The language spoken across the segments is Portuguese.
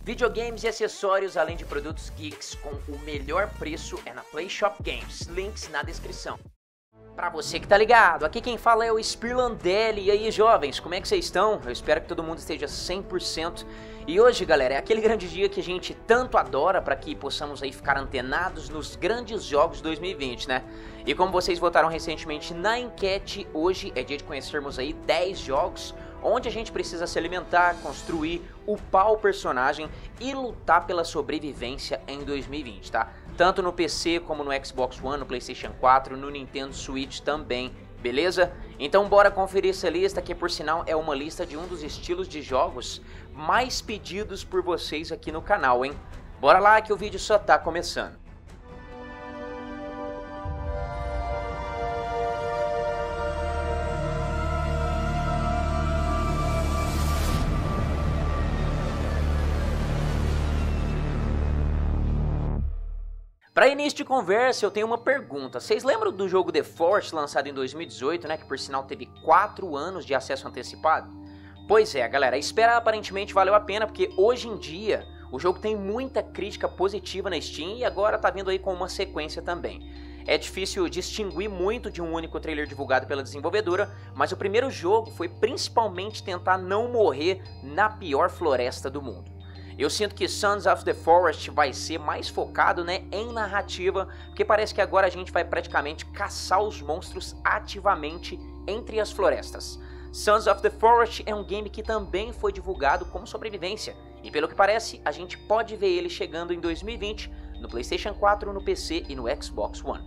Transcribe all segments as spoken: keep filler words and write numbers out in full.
Videogames e acessórios, além de produtos geeks com o melhor preço é na PlayShop Games, links na descrição. Pra você que tá ligado, aqui quem fala é o Spirlandelli. E aí, jovens, como é que vocês estão? Eu espero que todo mundo esteja cem por cento. E hoje, galera, é aquele grande dia que a gente tanto adora para que possamos aí ficar antenados nos grandes jogos de dois mil e vinte, né? E como vocês votaram recentemente na enquete, hoje é dia de conhecermos aí dez jogos onde a gente precisa se alimentar, construir, upar o personagem e lutar pela sobrevivência em dois mil e vinte, tá? Tanto no P C como no Xbox One, no PlayStation quatro, no Nintendo Switch também, beleza? Então bora conferir essa lista, que por sinal é uma lista de um dos estilos de jogos mais pedidos por vocês aqui no canal, hein? Bora lá que o vídeo só tá começando. Para início de conversa, eu tenho uma pergunta. Vocês lembram do jogo The Forest, lançado em dois mil e dezoito, né, que por sinal teve quatro anos de acesso antecipado? Pois é, galera, a espera aparentemente valeu a pena, porque hoje em dia o jogo tem muita crítica positiva na Steam e agora tá vindo aí com uma sequência também. É difícil distinguir muito de um único trailer divulgado pela desenvolvedora, mas o primeiro jogo foi principalmente tentar não morrer na pior floresta do mundo. Eu sinto que Sons of the Forest vai ser mais focado, né, em narrativa, porque parece que agora a gente vai praticamente caçar os monstros ativamente entre as florestas. Sons of the Forest é um game que também foi divulgado como sobrevivência, e pelo que parece, a gente pode ver ele chegando em dois mil e vinte no PlayStation quatro, no P C e no Xbox One.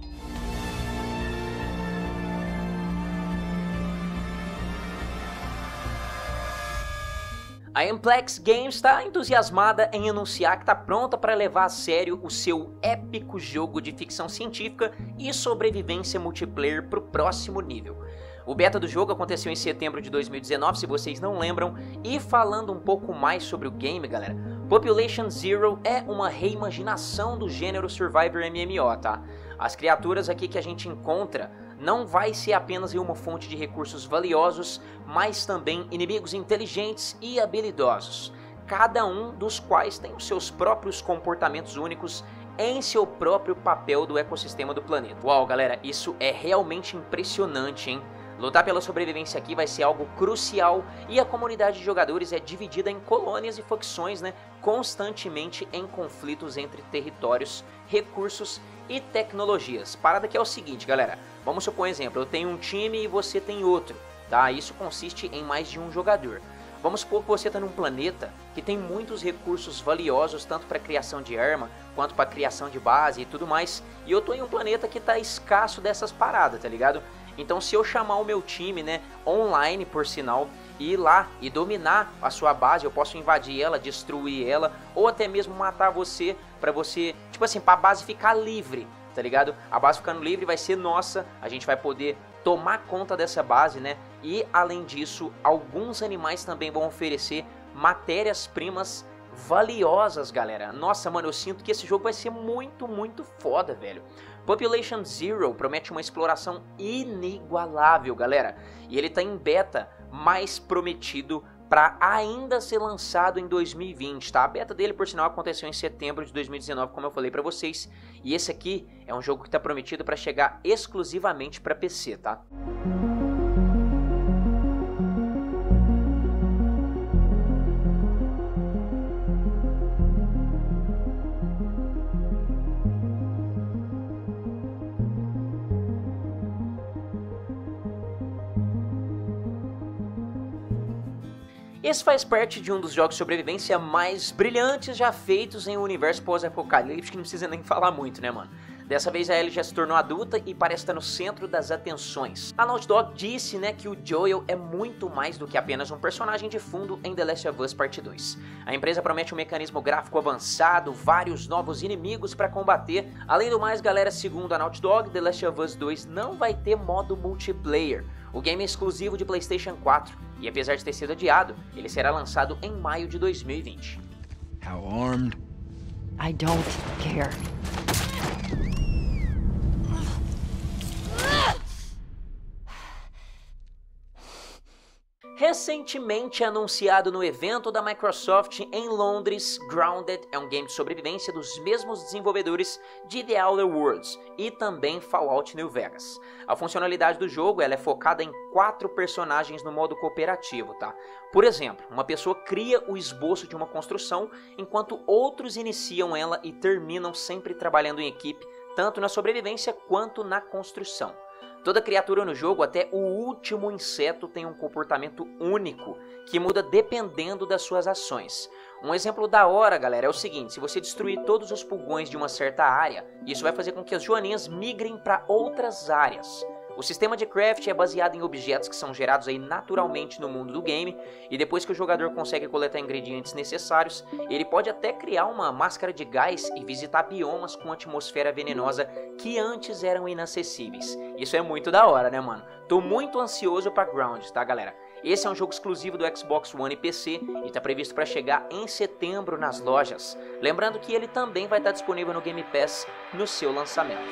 A Amplex Games está entusiasmada em anunciar que está pronta para levar a sério o seu épico jogo de ficção científica e sobrevivência multiplayer para o próximo nível. O beta do jogo aconteceu em setembro de dois mil e dezenove, se vocês não lembram, e falando um pouco mais sobre o game, galera, Population Zero é uma reimaginação do gênero Survivor M M O, tá? As criaturas aqui que a gente encontra não vai ser apenas uma fonte de recursos valiosos, mas também inimigos inteligentes e habilidosos, cada um dos quais tem os seus próprios comportamentos únicos em seu próprio papel do ecossistema do planeta. Uau, galera, isso é realmente impressionante, hein? Lutar pela sobrevivência aqui vai ser algo crucial e a comunidade de jogadores é dividida em colônias e facções, né, constantemente em conflitos entre territórios, recursos e tecnologias. Parada que é o seguinte, galera, vamos supor um exemplo, eu tenho um time e você tem outro, tá? Isso consiste em mais de um jogador. Vamos supor que você está num planeta que tem muitos recursos valiosos, tanto para criação de arma, quanto para criação de base e tudo mais, e eu tô em um planeta que tá escasso dessas paradas, tá ligado? Então se eu chamar o meu time, né, online por sinal, e ir lá e dominar a sua base, eu posso invadir ela, destruir ela, ou até mesmo matar você, pra você, tipo assim, pra base ficar livre, tá ligado? A base ficando livre vai ser nossa, a gente vai poder tomar conta dessa base, né? E além disso, alguns animais também vão oferecer matérias-primas valiosas, galera. Nossa, mano, eu sinto que esse jogo vai ser muito, muito foda, velho. Population Zero promete uma exploração inigualável, galera. E ele tá em beta, mais prometido para ainda ser lançado em dois mil e vinte, tá? A beta dele, por sinal, aconteceu em setembro de dois mil e dezenove, como eu falei pra vocês. E esse aqui é um jogo que tá prometido para chegar exclusivamente para P C, tá? Esse faz parte de um dos jogos de sobrevivência mais brilhantes já feitos em um universo pós-apocalíptico, que não precisa nem falar muito, né, mano? Dessa vez a Ellie já se tornou adulta e parece estar no centro das atenções. A Naughty Dog disse, né, que o Joel é muito mais do que apenas um personagem de fundo em The Last of Us Parte dois. A empresa promete um mecanismo gráfico avançado, vários novos inimigos para combater. Além do mais, galera, segundo a Naughty Dog, The Last of Us dois não vai ter modo multiplayer. O game é exclusivo de PlayStation quatro e, apesar de ter sido adiado, ele será lançado em maio de dois mil e vinte. How armed? I don't care. Recentemente anunciado no evento da Microsoft em Londres, Grounded é um game de sobrevivência dos mesmos desenvolvedores de The Outer Worlds e também Fallout New Vegas. A funcionalidade do jogo ela é focada em quatro personagens no modo cooperativo, tá? Por exemplo, uma pessoa cria o esboço de uma construção, enquanto outros iniciam ela e terminam sempre trabalhando em equipe, tanto na sobrevivência quanto na construção. Toda criatura no jogo, até o último inseto, tem um comportamento único, que muda dependendo das suas ações. Um exemplo da hora, galera, é o seguinte: se você destruir todos os pulgões de uma certa área, isso vai fazer com que as joaninhas migrem para outras áreas. O sistema de craft é baseado em objetos que são gerados aí naturalmente no mundo do game, e depois que o jogador consegue coletar ingredientes necessários, ele pode até criar uma máscara de gás e visitar biomas com atmosfera venenosa que antes eram inacessíveis. Isso é muito da hora, né, mano? Tô muito ansioso pra Grounded, tá, galera? Esse é um jogo exclusivo do Xbox One e P C e está previsto para chegar em setembro nas lojas. Lembrando que ele também vai estar disponível no Game Pass no seu lançamento.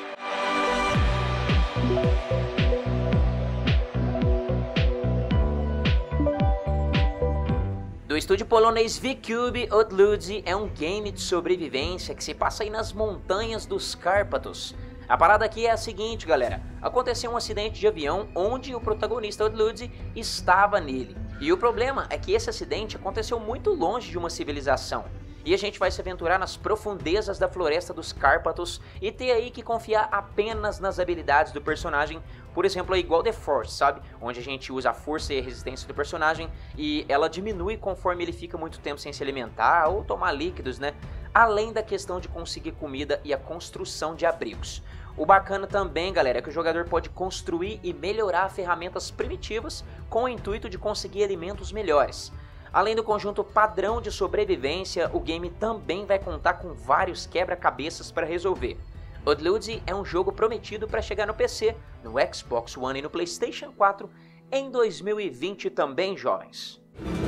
Do estúdio polonês V-Cube, Odludzi é um game de sobrevivência que se passa aí nas montanhas dos Cárpatos. A parada aqui é a seguinte, galera: aconteceu um acidente de avião onde o protagonista Odludzi estava nele. E o problema é que esse acidente aconteceu muito longe de uma civilização. E a gente vai se aventurar nas profundezas da floresta dos Cárpatos e ter aí que confiar apenas nas habilidades do personagem. Por exemplo, é igual The Force, sabe? Onde a gente usa a força e a resistência do personagem e ela diminui conforme ele fica muito tempo sem se alimentar ou tomar líquidos, né? Além da questão de conseguir comida e a construção de abrigos. O bacana também, galera, é que o jogador pode construir e melhorar ferramentas primitivas com o intuito de conseguir alimentos melhores. Além do conjunto padrão de sobrevivência, o game também vai contar com vários quebra-cabeças para resolver. Odludzi é um jogo prometido para chegar no P C, no Xbox One e no PlayStation quatro em dois mil e vinte também, jovens.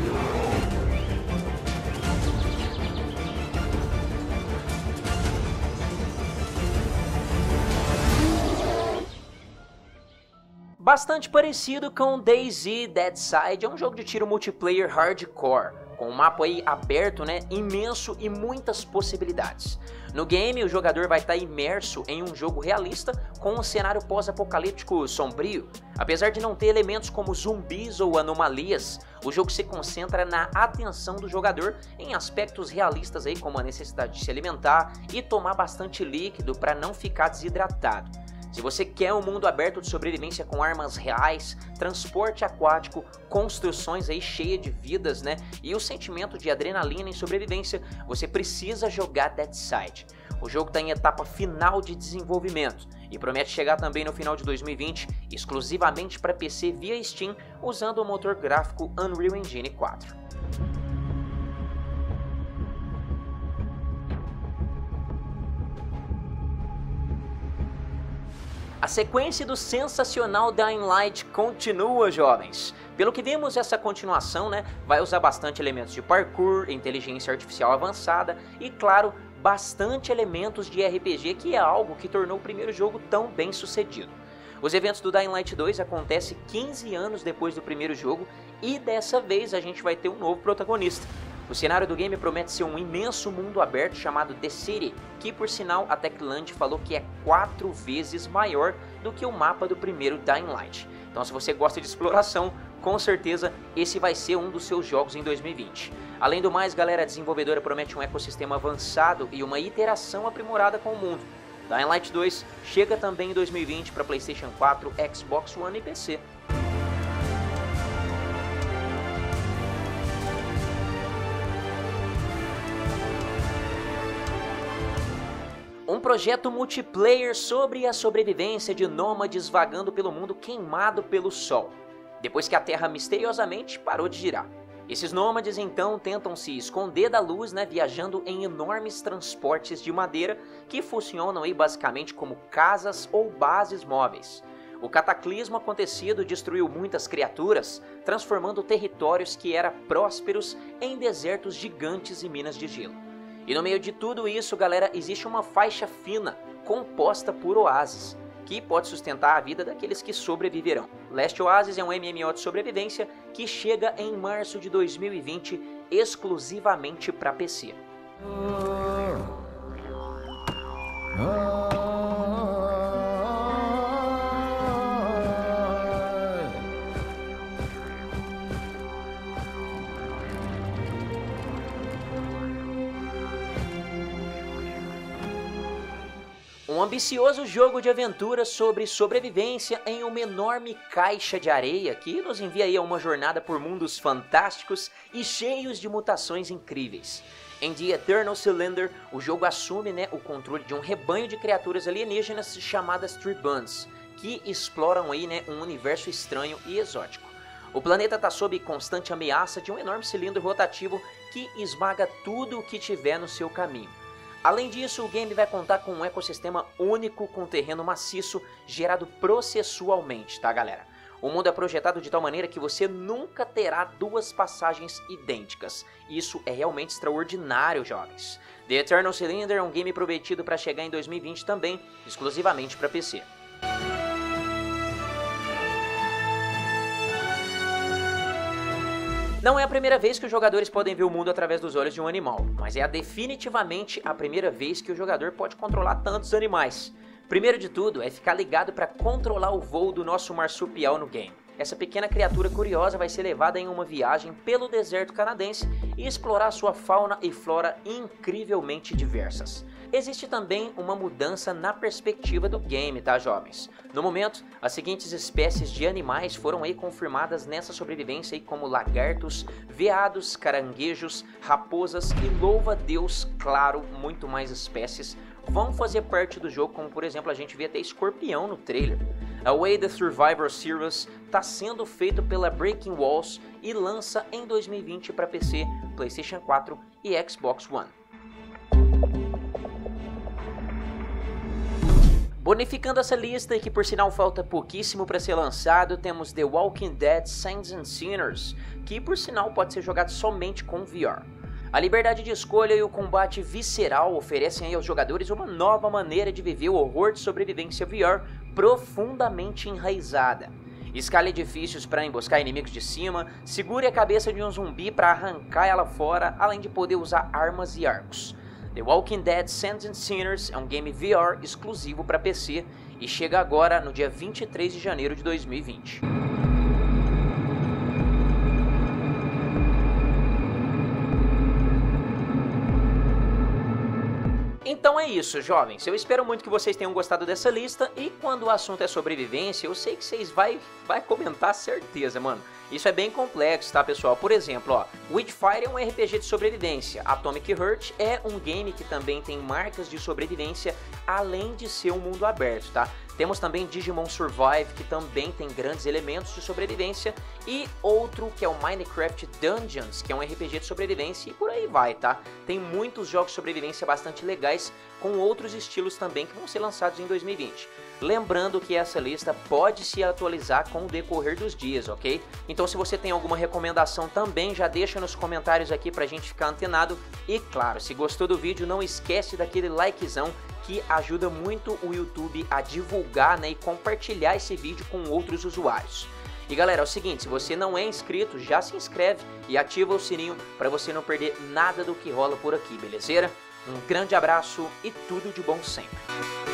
Bastante parecido com DayZ Deadside, é um jogo de tiro multiplayer hardcore, com um mapa aí aberto, né, imenso e muitas possibilidades. No game, o jogador vai estar imerso em um jogo realista com um cenário pós-apocalíptico sombrio. Apesar de não ter elementos como zumbis ou anomalias, o jogo se concentra na atenção do jogador em aspectos realistas aí, como a necessidade de se alimentar e tomar bastante líquido para não ficar desidratado. Se você quer um mundo aberto de sobrevivência com armas reais, transporte aquático, construções aí cheias de vidas, né, e o sentimento de adrenalina em sobrevivência, você precisa jogar Deadside. O jogo está em etapa final de desenvolvimento e promete chegar também no final de dois mil e vinte, exclusivamente para P C via Steam, usando o motor gráfico Unreal Engine quatro. A sequência do sensacional Dying Light continua, jovens. Pelo que vimos, essa continuação, né, vai usar bastante elementos de parkour, inteligência artificial avançada e, claro, bastante elementos de R P G, que é algo que tornou o primeiro jogo tão bem sucedido. Os eventos do Dying Light dois acontecem quinze anos depois do primeiro jogo e dessa vez a gente vai ter um novo protagonista. O cenário do game promete ser um imenso mundo aberto chamado The City, que por sinal a Techland falou que é quatro vezes maior do que o mapa do primeiro Dying Light. Então, se você gosta de exploração, com certeza esse vai ser um dos seus jogos em dois mil e vinte. Além do mais, galera, a desenvolvedora promete um ecossistema avançado e uma iteração aprimorada com o mundo. Dying Light dois chega também em dois mil e vinte para PlayStation quatro, Xbox One e P C. Um projeto multiplayer sobre a sobrevivência de nômades vagando pelo mundo queimado pelo sol, depois que a Terra misteriosamente parou de girar. Esses nômades então tentam se esconder da luz, né, viajando em enormes transportes de madeira que funcionam aí basicamente como casas ou bases móveis. O cataclismo acontecido destruiu muitas criaturas, transformando territórios que eram prósperos em desertos gigantes e minas de gelo. E no meio de tudo isso, galera, existe uma faixa fina, composta por oásis. que pode sustentar a vida daqueles que sobreviverão. Last Oasis é um M M O de sobrevivência que chega em março de dois mil e vinte exclusivamente para P C. Um ambicioso jogo de aventura sobre sobrevivência em uma enorme caixa de areia que nos envia aí a uma jornada por mundos fantásticos e cheios de mutações incríveis. Em The Eternal Cylinder, o jogo assume né, o controle de um rebanho de criaturas alienígenas chamadas Tribuns, que exploram aí, né, um universo estranho e exótico. O planeta está sob constante ameaça de um enorme cilindro rotativo que esmaga tudo o que tiver no seu caminho. Além disso, o game vai contar com um ecossistema único com terreno maciço gerado processualmente, tá galera? O mundo é projetado de tal maneira que você nunca terá duas passagens idênticas. Isso é realmente extraordinário, jovens. The Eternal Cylinder é um game prometido para chegar em dois mil e vinte também, exclusivamente para P C. Não é a primeira vez que os jogadores podem ver o mundo através dos olhos de um animal, mas é definitivamente a primeira vez que o jogador pode controlar tantos animais. Primeiro de tudo é ficar ligado para controlar o voo do nosso marsupial no game. Essa pequena criatura curiosa vai ser levada em uma viagem pelo deserto canadense e explorar sua fauna e flora incrivelmente diversas. Existe também uma mudança na perspectiva do game, tá jovens? No momento, as seguintes espécies de animais foram aí confirmadas nessa sobrevivência aí como lagartos, veados, caranguejos, raposas e louva-a-Deus, claro, muito mais espécies vão fazer parte do jogo, como por exemplo a gente vê até escorpião no trailer. Away the Survivor Series está sendo feito pela Breaking Walls e lança em dois mil e vinte para P C, PlayStation quatro e Xbox One. Bonificando essa lista, e que por sinal falta pouquíssimo para ser lançado, temos The Walking Dead Saints and Sinners, que por sinal pode ser jogado somente com V R. A liberdade de escolha e o combate visceral oferecem aí aos jogadores uma nova maneira de viver o horror de sobrevivência V R profundamente enraizada. Escale edifícios para emboscar inimigos de cima, segure a cabeça de um zumbi para arrancar ela fora, além de poder usar armas e arcos. The Walking Dead Saints and Sinners é um game V R exclusivo para P C e chega agora no dia vinte e três de janeiro de dois mil e vinte. Então é isso, jovens. Eu espero muito que vocês tenham gostado dessa lista e quando o assunto é sobrevivência, eu sei que vocês vai, vai comentar certeza, mano. Isso é bem complexo, tá, pessoal? Por exemplo, ó, Witchfire é um R P G de sobrevivência, Atomic Heart é um game que também tem marcas de sobrevivência, além de ser um mundo aberto, tá? Temos também Digimon Survive, que também tem grandes elementos de sobrevivência, e outro que é o Minecraft Dungeons, que é um R P G de sobrevivência, e por aí vai, tá? Tem muitos jogos de sobrevivência bastante legais, com outros estilos também que vão ser lançados em dois mil e vinte. Lembrando que essa lista pode se atualizar com o decorrer dos dias, ok? Então se você tem alguma recomendação também, já deixa nos comentários aqui pra gente ficar antenado. E claro, se gostou do vídeo, não esquece daquele likezão, que ajuda muito o YouTube a divulgar, né, e compartilhar esse vídeo com outros usuários. E galera, é o seguinte, se você não é inscrito, já se inscreve e ativa o sininho para você não perder nada do que rola por aqui, beleza? Um grande abraço e tudo de bom sempre.